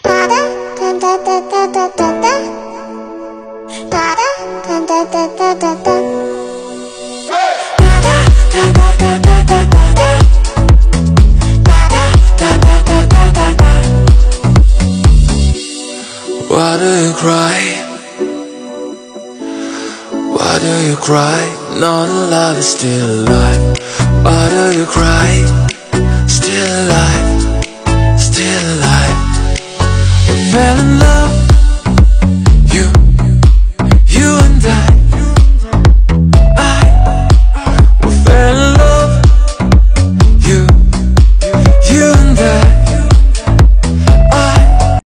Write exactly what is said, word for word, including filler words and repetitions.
Why do you cry? Why do you cry? Not love is still alive. Why do you cry? Still alive.